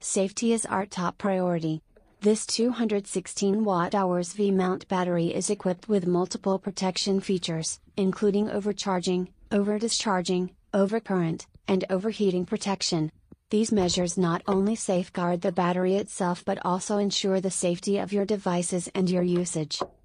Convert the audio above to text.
Safety is our top priority. This 216 Wh V-mount battery is equipped with multiple protection features, including overcharging, overdischarging, overcurrent, and overheating protection. These measures not only safeguard the battery itself but also ensure the safety of your devices and your usage.